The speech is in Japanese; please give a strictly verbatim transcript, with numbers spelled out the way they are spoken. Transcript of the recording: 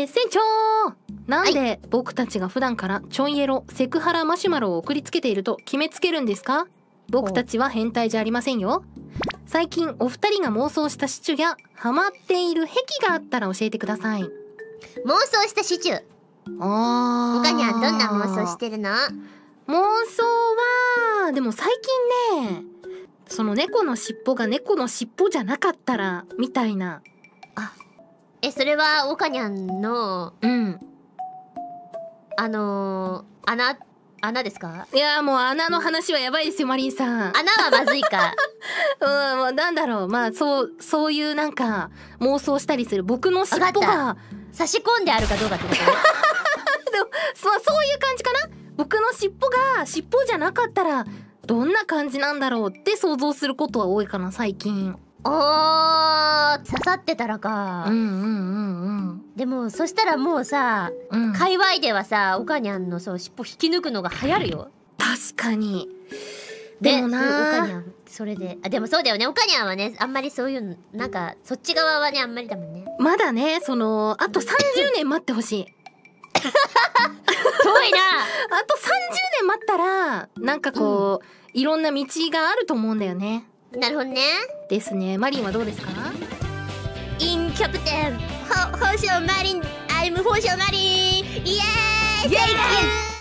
ー、船長なんで僕たちが普段からちょんエロセクハラマシュマロを送りつけていると決めつけるんですか？僕たちは変態じゃありませんよ。最近お二人が妄想したシチュやハマっている癖があったら教えてください。 妄想したシチュ。 あー、 他にはどんな妄想してるの？ 妄想はでも最近ね、その猫の尻尾が猫の尻尾じゃなかったらみたいな。 あ、え、それはオカニャンのうんあのー、穴穴ですか？ いやもう穴の話はやばいですよマリンさん。 穴はまずいか。 うん、もうなんだろう、まあそうそういうなんか妄想したりする僕の尻尾が差し込んであるかどうかってこと？ でもそうそういう感じかな。僕の尻尾が尻尾じゃなかったらどんな感じなんだろうって想像することは多いかな最近。 おー、刺さってたらか。 うんうんうんうん。 でもそしたらもうさ、 うん、 界隈ではさ、オカニャンのそう尻尾引き抜くのが流行るよ。 確かに。でもな、 オカニャンそれで、あ、でもそうだよね。オカニャンはね、あんまりそういうのなんかそっち側はねあんまりだもんね。 まだね、そのあとさんじゅうねん待ってほしい。 遠いな。 あとさんじゅうねん待ったらなんかこう、うん、いろんな道があると思うんだよね。 なるほどね。 ですね。マリンはどうですか？ インキャプテンほ、星野マリン、アイム星野マリン、イエーイ、セイキュー。